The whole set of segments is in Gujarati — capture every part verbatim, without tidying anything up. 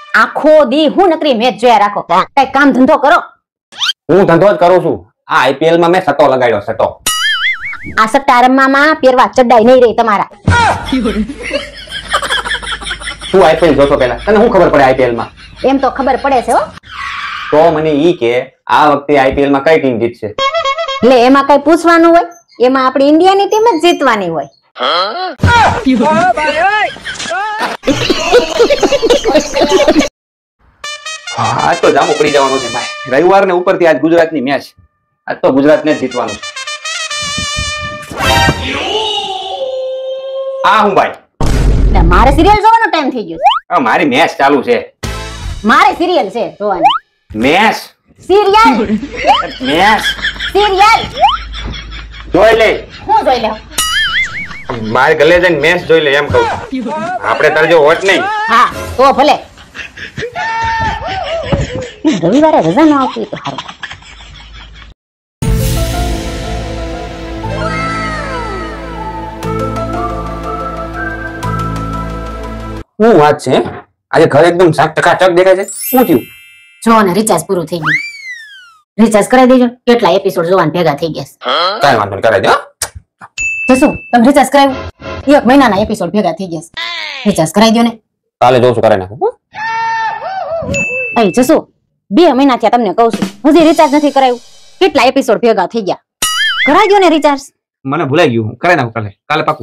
આખો દી હું નકરી મેચ જોયા રાખો, કઈ કામ ધંધો કરો. હું ધંધો જ કરું છું. આ આઈપીએલ માં મેં સટ્ટો લગાડ્યો, સટ્ટો. આ સટ્ટા રમવામાં પહેરવા ચડાઈ નહીં રહી તમારા. તું આઈપીએલ જોતો પેલા, તને શું ખબર પડે આઈપીએલ માં? એમ તો ખબર પડે છે હો. તો મને ઈ કે આ વખતે આઈપીએલ માં કઈ ટીમ જીતશે? એટલે એમાં કઈ પૂછવાનું હોય? એમાં આપણી ઇન્ડિયાની ટીમ જ જીતવાની હોય. આજ તો જામો પડી જવાનો છે ભાઈ. રવિવાર ને ઉપરથી આજ ગુજરાતની મેચ. આજ તો ગુજરાતને જ જીતવાનું છે. આ હું ભાઈ? એટલે મારે સિરિયલ જોવાનો ટાઈમ થઈ ગયો છે. મારી મેચ ચાલુ છે. મારે સિરિયલ છે જોવાની. મેચ સિરિયલ મેચ સિરિયલ જોઈ લે. હું જોઈ લઉં? મારે ગલે જઈને મેચ જોઈ લે એમ કહું. આપણે તારે જો હોટ નહીં. હા તો ભલે. રવિવારે રજા ન આવતી તો સારું. શું વાત છે? આજે ઘર એકદમ ટકાટક દેખાય છે. શું થયું? જો ને રિચાર્જ પૂરું થઈ ગયું. રિચાર્જ કરાવી દેજો. કેટલા એપિસોડ જોવાના ભેગા થઈ ગયા. કાઈ વાંધો નહીં, કરાવી દે. જસુ તમે રિચાર્જ કરાવ્યું? એક મહિનાના એપિસોડ ભેગા થઈ ગયા. રિચાર્જ કરાવી દો ને. કાલે જોશું, કરાવી નાખું. અહીં જસુ બે મહિના થયા તમને કહું છું, હજી રિચાર્જ નથી કરાવ્યું. કેટલા એપિસોડ ભેગા થઈ ગયા. કરાવી દો ને રિચાર્જ. મને ભૂલાઈ ગયું, કરાવી નાખું કાલે. કાલે પાકું.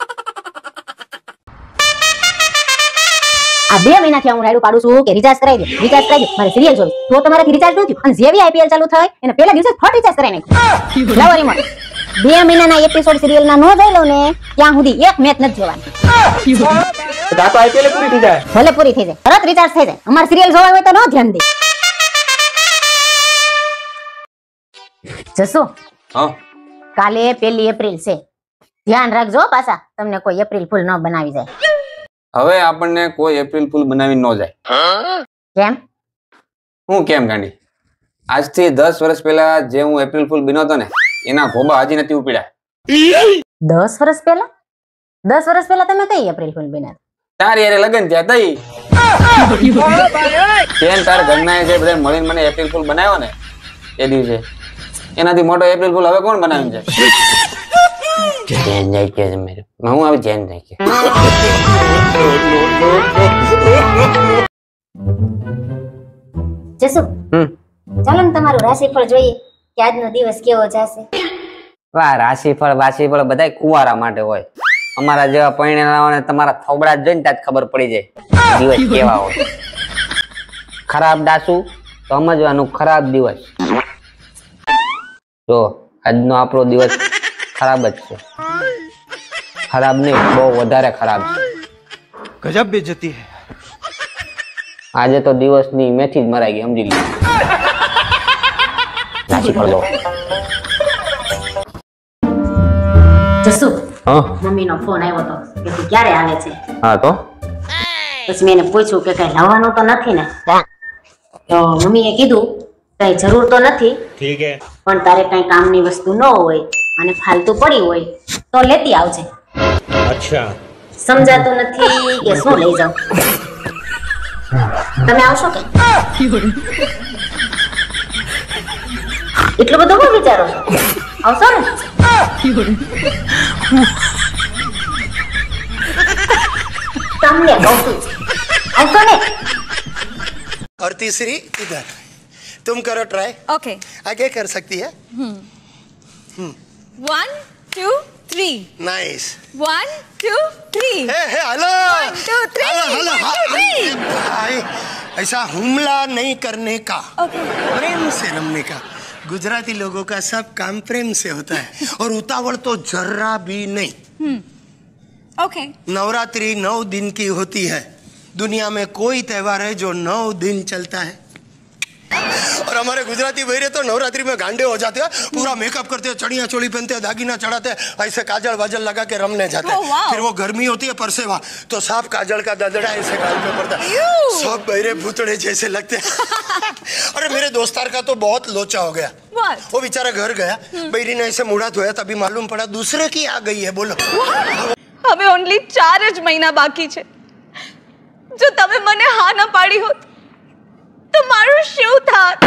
આ બે મહિનાથી હું રાયડું પાડું છું કે રિચાર્જ કરાવી દો, રિચાર્જ કરાવી દો. મારે સિરિયલ જોવી. તો તમારાથી રિચાર્જ ન થયું અને જેવી આઈપીએલ ચાલુ થાય એને પહેલા દિવસે ફટ રિચાર્જ કરાવી નાખ્યું. લાવો રિમોટ. બે મહિનાના એપિસોડ સિરિયલના નો જોઈ લો ને ત્યાં સુધી એક મેચ નથી જોવાની. તો તો આઈપીએલ પૂરી થઈ જાય. ભલે પૂરી થઈ જાય, તરત રિચાર્જ થઈ જાય. અમાર સિરિયલ જોવા હોય તો નો ધ્યાન દે. જસુ હા, કાલે પહેલી એપ્રિલ છે. ધ્યાન રાખજો પાછા તમને કોઈ એપ્રિલ ફૂલ ન બનાવી જાય. હવે આપણને કોઈ એપ્રિલ ફૂલ બનાવી ન જાય. કેમ? હું કેમ ગાંડી? આજથી દસ વર્ષ પહેલા જે હું એપ્રિલ ફૂલ બન્યો હતો ને એના ભોબા હજી નથી ઉપડ્યા. દસ વર્ષ પહેલા? દસ વર્ષ પહેલા તમે કઈ એપ્રિલ ફૂલ બન્યા? તારી યારે લગન થયા તઈ. કેમ તાર ઘરના જે બધા મળીને મને એપ્રિલ ફૂલ બનાવ્યો ને એ દિવસે, એનાથી મોટો એપ્રિલ ફૂલ હવે કોણ બનાવી જાય? ચેન જાય કે મેરે હું હવે ચેન જાય કે. જસુ ચાલો ને તમારું રાશિફળ જોઈએ કે આજનો દિવસ કેવો જશે. વાહ, રાશિફળ વાશિફળ બધા કુવારા માટે હોય. અમારા જેવા પરિણામોને તમારા થોબડા જોઈને ત્યાં જ ખબર પડી જાય દિવસ કેવા હોય. ખરાબ દાસુ તો સમજવાનું ખરાબ દિવસ. જો આજનો આપણો દિવસ ખરાબ જ છે. ખરાબ નહીં, બહુ વધારે ખરાબ છે. ગજબ બેઇજ્જતી હે. આજે તો દિવસની મેથી જ મરાઈ ગઈ, સમજી લો. રાશિફળ દો. જસુ હા, મમ્મીનો ફોન આવ્યો તો કે તું ક્યારે આવે છે? હા તો પછી મેં એને પૂછ્યું કે કઈ લાવવાનું તો નથી ને? તો મમ્મીએ કીધું કઈ જરૂર તો નથી, ઠીક હે, પણ તારે કઈ કામની વસ્તુ ન હોય અને ફાલતુ પડી હોય તો લેતી આવજે. અચ્છા, સમજાતું નથી કે શું લઈ જાઉં? તમે આવશો કે? એટલું બધું શું વિચારો છો? આવશો ને? તમને કહું છું, આવશો ને? और तीसरी इधर तुम करो ट्राई. Okay. आगे कर सकती है. One, two, three. Nice. One, two, three. Hey hey hello. One, two, three. Hello One, two, three. Hello. ऐसा हमला नहीं करने का, Okay. प्रेम से रमने का. गुजराती लोगों का सब काम प्रेम से होता है और उतावल तो जर्रा भी नहीं. Hmm. Okay. नवरात्रि नौ दिन की होती है. दुनिया में कोई त्योहार है जो नौ दिन चलता है और हमारे गुजराती भैया तो नवरात्रि में गांडे हो जाते हैं, पूरा मेकअप करते हैं, चढ़िया चोली पहनते हैं, दागीना चढ़ाते हैं, ऐसे काजल वाजल लगा के रमने जाते हैं. Oh, wow. फिर वो गर्मी होती है परसेवा तो साफ काजल का ददड़ा ऐसे गाल पे पड़ता है. सब बहरे भूतड़े जैसे लगते हैं. अरे मेरे दोस्तार का तो बहुत लोचा हो गया. What? वो बेचारा घर गया, बैरी ने ऐसे मुड़ा धोया तभी मालूम पड़ा दूसरे की आ गई है. बोलो હવે ઓનલી ચાર જ મહિના બાકી છે. જો તમે મને હા ના પાડી હોત તો મારું શું થાત?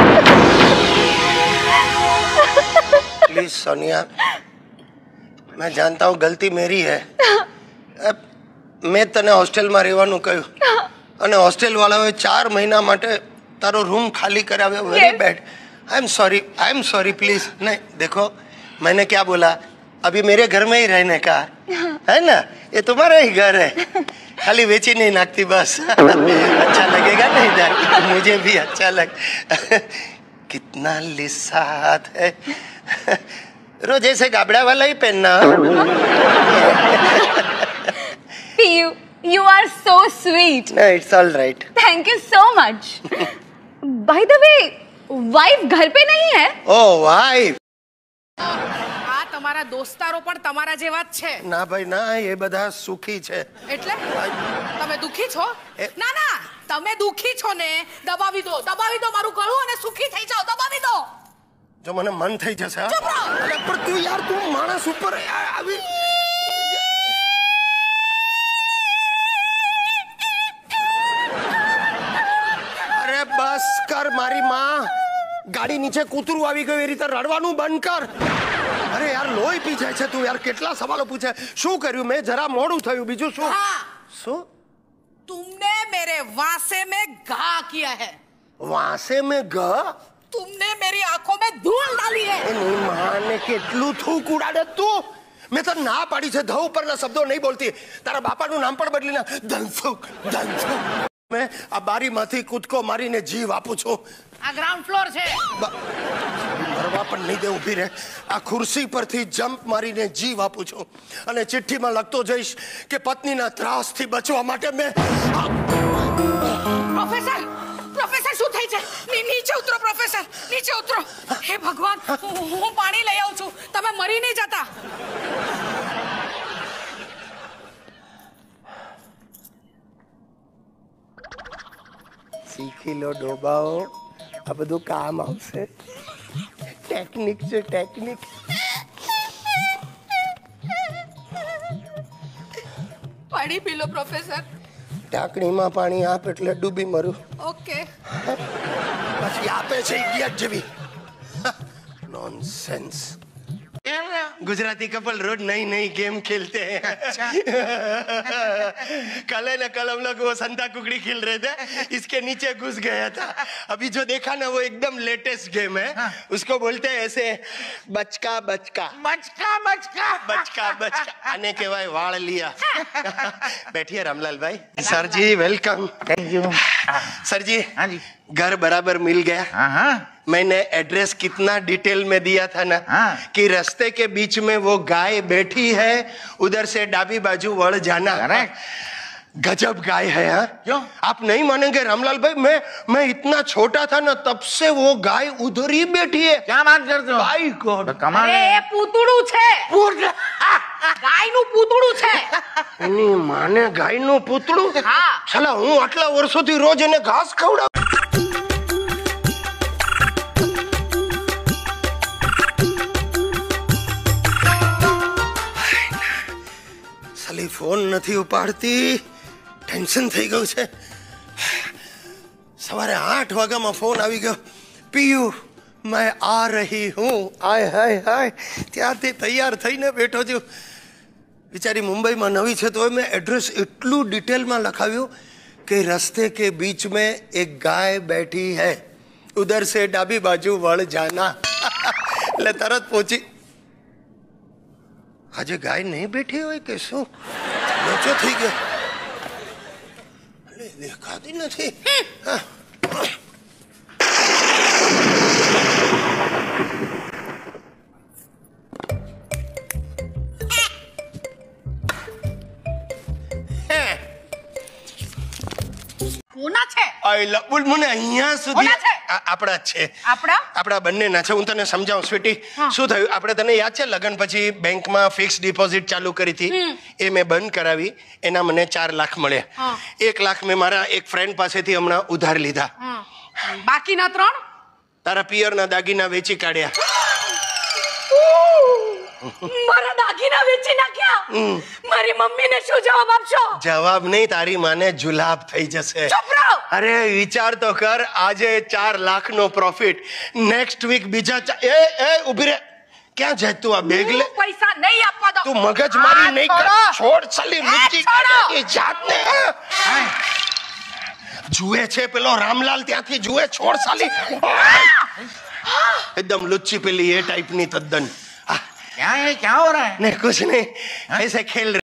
प्लीज सोनिया, मैं जानता हूँ गलती मेरी है. मैं तने हॉस्टेल में રહેવાનું કહ્યું અને હોસ્ટેલ વાળાઓએ ચાર મહિના માટે તારો રૂમ खाली कराया. Very bad. I am sorry, I am sorry. Please नहीं, देखो मैंने क्या बोला, अभी मेरे घर में ही रहने का है ना, ये तुम्हारा ही घर है, खाली बेची नहीं नाकती बस. अच्छा लगेगा नहीं इधर, मुझे भी अच्छा लग. कितना लिस्सा हाथ है, रोज ऐसे गाबड़ा वाला ही पहनना. Piyu, you are so sweet. No, it's all right. Thank you so much. By the way, wife घर पे नहीं है? Oh, wife. આ તમારા દોસ્તારો પણ તમારા જેવા જ છે. ના ભાઈ ના, એ બધા સુખી છે. એટલે તમે દુખી છો? એ- ના ના, તમે દુખી છો ને, દબાવી દો, દબાવી દો મારું ગળું અને સુખી થઈ જાઓ, દબાવી દો. જો મને મન થઈ જશે હા? ચૂપ રહો. અરે પણ તું યાર, તું માણસ ઉપર આ- આવી અરે બસ કર મારી માં, ગાડી નીચે કૂતરું આવી ગયું એ રીતે રડવાનું બંધ કર. અરે યાર લોહી પી જાય છે તું યાર, કેટલા સવાલો પૂછે. શું કર્યું મેં? જરા મોડું થયું, બીજું શું? हाँ, શું? तुमने मेरे वासे में घा किया है. વાસે મેં ગ तुमने मेरी आंखों में धूल डाली है. એની માને કેટલું થૂક ઉડાડે તું. મેં તો ના પાડી છે, ધ ઉપરના શબ્દો નહીં બોલતી. તારા બાપાનું નામ પણ બદલી ના, ધનસુખ ધનસુખ. મેં આ બારીમાંથી કૂદકો મારીને જીવ આપું છું. આ ગ્રાઉન્ડ ફ્લોર છે. બ- મરવા પણ નહીં દે, ઊભી રહે. આ ખુરશી પરથી જમ્પ મારીને જીવ આપું છું અને ચિઠ્ઠીમાં લખતો જઈશ કે પત્નીના ત્રાસથી બચવા માટે મેં પ્રોફેસર, પ્રોફેસર શું થઈ છે? ની- નીચે ઉતરો પ્રોફેસર, નીચે ઉતરો. હે ભગવાન, હું હું પાણી લઈ આવું છું, તમે મરી નહીં જતા. શીખી લો ડોબાઓ, આ બધું કામ આવશે. ટેકનિક છે ટેકનિક. પાણી પી લો પ્રોફેસર. ઢાંકણીમાં પાણી આપ એટલે ડૂબી મરું. ઓકે. પછી આપે છે ઇડિયટ જેવી. नॉनसेंस. गुजराती कपल रोज नई नई गेम खेलते हैं. कल है ना, कल हम लोग वो संता कुकड़ी खेल रहे थे, इसके नीचे घुस गया था. अभी जो देखा ना वो एकदम लेटेस्ट गेम है. हाँ. उसको बोलते हैं ऐसे, बचका बचका બચકા બચકા बचका बचका. आने के भाई वाड़ लिया. बैठिए रामलाल भाई. Sir ji welcome. Thank you. Sir ji हाँ जी. घर बराबर मिल गया. हाँ हाँ. मैंने एड्रेस कितना डिटेल में दिया था ना, हाँ. कि रास्ते के बीच में वो गाय बैठी है, उधर से डाबी बाजू वड़ जाना. Correct. गजब गाय है. हाँ क्यों? आप नहीं मानेंगे रामलाल भाई, मैं मैं इतना छोटा था ना तब से वो गाय उधर ही बैठी है. क्या बात करते हो? भाई गॉड. तो कमाल અરે है. એ પૂતળું છે, ગાયનું પૂતળું છે. એની માને ગાયનું પૂતળું. હા. છલા હું આટલા વર્ષોથી રોજ એને ઘાસ ખવડાવ. સાલી ફોન નથી ઉપાડતી, ટેન્શન થઈ ગયું છે. સવારે આઠ વાગ્યામાં ફોન આવી ગયો, પીયુ मैं आ रही हूँ. आय हाय हाय, ત્યારથી તૈયાર થઈને બેઠો છું. બિચારી મુંબઈમાં નવી છે તો મેં એડ્રેસ એટલું ડિટેલમાં લખાવ્યું કે રસ્તે કે बीच में एक गाय बैठी है, उधर से डाबी बाजू वड़ जाना. એટલે તરત પહોંચી. આજે ગાય નહીં બેઠી હોય કે શું? લોચો થઈ ગયો. અરે દેખાતી નથી. હા. કોના છે? આઈ લવ બોલ મને અહીંયા સુધી. કોના છે? આ આપણા જ છે. આપણા? આપણા બંનેના છે. હું તને સમજાવું સ્વીટી. શું થયું, આપણે તને યાદ છે લગન પછી બેંકમાં ફિક્સ ડિપોઝિટ ચાલુ કરી હતી, એ મેં બંધ કરાવી. એના મને ચાર લાખ મળ્યા. એક લાખ મેં મારા એક ફ્રેન્ડ પાસેથી હમણાં ઉધાર લીધા. બાકીના ત્રણ તારા પિયરના દાગીના વેચી કાઢ્યા. મારા દાગીના વેચી નાખ્યા. મારી મમ્મીને શું જવાબ આપશો? જવાબ નહીં, તારી માને જુલાબ થઈ જશે. ચૂપ રહો. અરે વિચાર તો કર, આજે ચાર લાખ નો પ્રોફિટ, નેક્સ્ટ વીક બીજા ચા- એ એ ઉભી રે, ક્યાં જાય તું? આ બેગ લે. હું પૈસા નહીં આપવા દો. તું મગજ મારી નહીં કર. છોડો. છોડ સાલી મિર્ચી છોડો. એ જાતને જુએ છે પેલો રામલાલ, ત્યાંથી જુએ. છોડ સાલી. एकदम लुच्ची पिली ये टाइप नहीं तद्दन. क्या है, क्या हो रहा है? नहीं कुछ नहीं, ऐसे खेल